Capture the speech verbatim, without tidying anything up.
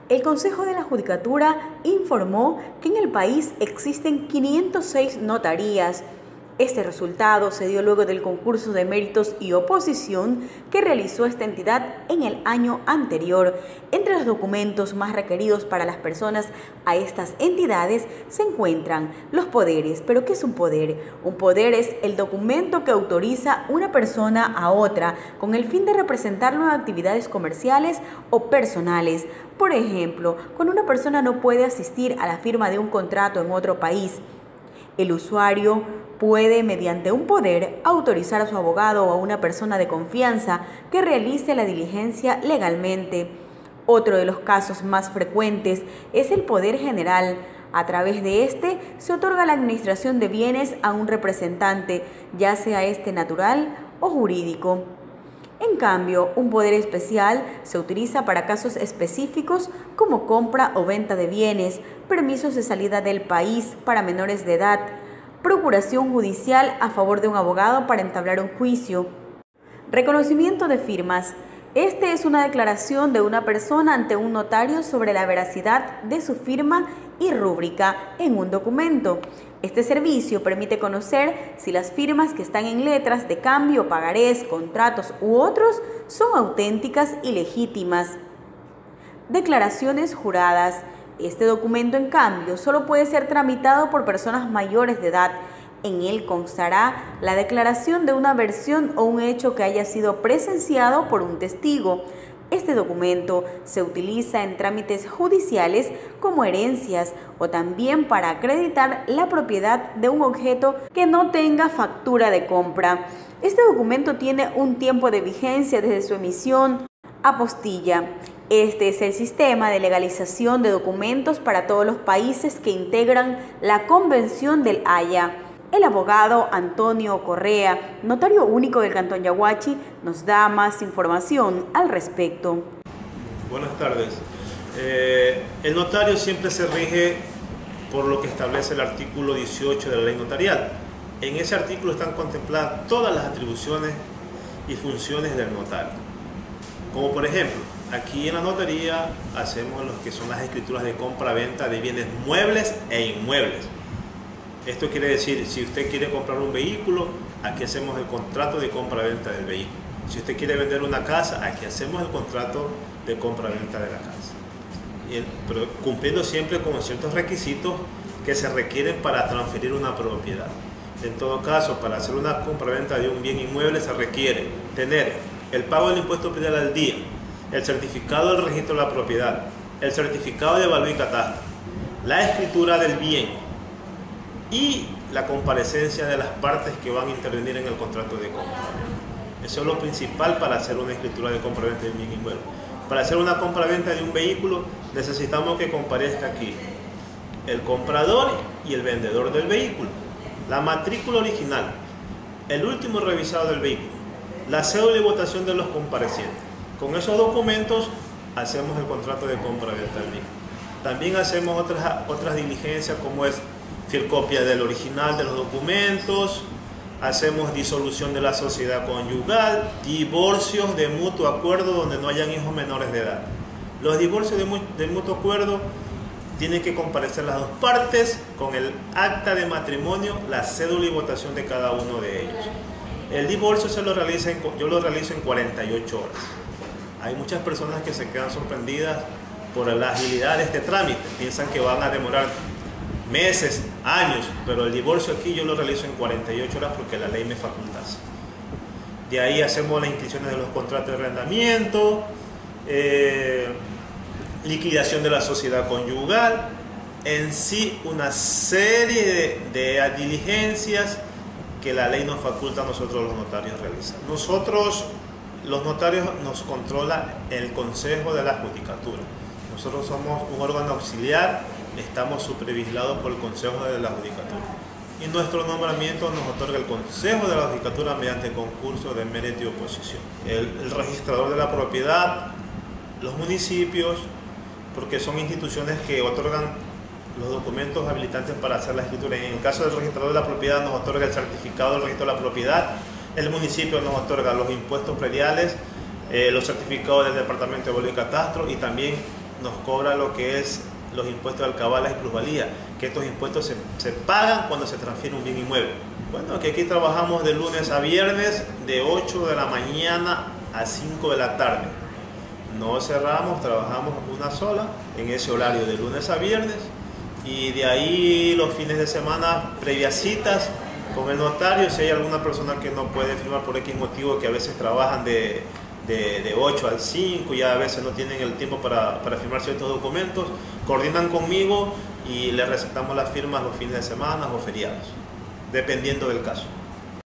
El Consejo de la Judicatura informó que en el país existen quinientas seis notarías. Este resultado se dio luego del concurso de méritos y oposición que realizó esta entidad en el año anterior. Entre los documentos más requeridos para las personas a estas entidades se encuentran los poderes. ¿Pero qué es un poder? Un poder es el documento que autoriza una persona a otra con el fin de representarlo en actividades comerciales o personales. Por ejemplo, cuando una persona no puede asistir a la firma de un contrato en otro país, el usuario puede, mediante un poder, autorizar a su abogado o a una persona de confianza que realice la diligencia legalmente. Otro de los casos más frecuentes es el poder general. A través de este se otorga la administración de bienes a un representante, ya sea este natural o jurídico. En cambio, un poder especial se utiliza para casos específicos como compra o venta de bienes, permisos de salida del país para menores de edad, procuración judicial a favor de un abogado para entablar un juicio. Reconocimiento de firmas. Este es una declaración de una persona ante un notario sobre la veracidad de su firma y rúbrica en un documento. Este servicio permite conocer si las firmas que están en letras de cambio, pagarés, contratos u otros son auténticas y legítimas. Declaraciones juradas. Este documento, en cambio, solo puede ser tramitado por personas mayores de edad. En él constará la declaración de una versión o un hecho que haya sido presenciado por un testigo. Este documento se utiliza en trámites judiciales como herencias o también para acreditar la propiedad de un objeto que no tenga factura de compra. Este documento tiene un tiempo de vigencia desde su emisión. Apostilla. Este es el sistema de legalización de documentos para todos los países que integran la Convención del Haya. El abogado Antonio Correa, notario único del Cantón Yaguachi, nos da más información al respecto. Buenas tardes. Eh, el notario siempre se rige por lo que establece el artículo dieciocho de la ley notarial. En ese artículo están contempladas todas las atribuciones y funciones del notario. Como por ejemplo, aquí en la notaría hacemos lo que son las escrituras de compra-venta de bienes muebles e inmuebles. Esto quiere decir, si usted quiere comprar un vehículo, aquí hacemos el contrato de compra-venta del vehículo. Si usted quiere vender una casa, aquí hacemos el contrato de compra-venta de la casa. Y el, pero cumpliendo siempre con ciertos requisitos que se requieren para transferir una propiedad. En todo caso, para hacer una compra-venta de un bien inmueble se requiere tener el pago del impuesto predial al día, el certificado del registro de la propiedad, el certificado de valor y catastro, la escritura del bien y la comparecencia de las partes que van a intervenir en el contrato de compra. Eso es lo principal para hacer una escritura de compra-venta de un bien inmueble. Para hacer una compra-venta de un vehículo necesitamos que comparezca aquí el comprador y el vendedor del vehículo, la matrícula original, el último revisado del vehículo, la cédula de votación de los comparecientes. Con esos documentos hacemos el contrato de compra-venta del vehículo. También hacemos otras, otras diligencias como es copia del original de los documentos, hacemos disolución de la sociedad conyugal, divorcios de mutuo acuerdo donde no hayan hijos menores de edad. Los divorcios de, mu de mutuo acuerdo tienen que comparecer las dos partes con el acta de matrimonio, la cédula y votación de cada uno de ellos. El divorcio se lo realiza en, yo lo realizo en cuarenta y ocho horas. Hay muchas personas que se quedan sorprendidas por la agilidad de este trámite, piensan que van a demorar meses, años, pero el divorcio aquí yo lo realizo en cuarenta y ocho horas porque la ley me faculta. De ahí hacemos las inscripciones de los contratos de arrendamiento, eh, liquidación de la sociedad conyugal, en sí una serie de, de diligencias que la ley nos faculta a nosotros los notarios realizar. Nosotros, los notarios, nos controla el Consejo de la Judicatura. Nosotros somos un órgano auxiliar, estamos supervigilados por el Consejo de la Judicatura. Y nuestro nombramiento nos otorga el Consejo de la Judicatura mediante concurso de mérito y oposición. El, el registrador de la propiedad, los municipios, porque son instituciones que otorgan los documentos habilitantes para hacer la escritura. En el caso del registrador de la propiedad nos otorga el certificado del registro de la propiedad, el municipio nos otorga los impuestos prediales, eh, los certificados del Departamento de Valor y Catastro y también nos cobra lo que es los impuestos de alcabalas y plusvalía, que estos impuestos se, se pagan cuando se transfiere un bien inmueble. Bueno, que aquí trabajamos de lunes a viernes de ocho de la mañana a cinco de la tarde. No cerramos, trabajamos una sola en ese horario de lunes a viernes, y de ahí los fines de semana previas citas con el notario. Si hay alguna persona que no puede firmar por X motivo, que a veces trabajan de, de, de ocho al cinco y a veces no tienen el tiempo para, para firmar ciertos documentos, coordinan conmigo y les recetamos las firmas los fines de semana o feriados, dependiendo del caso.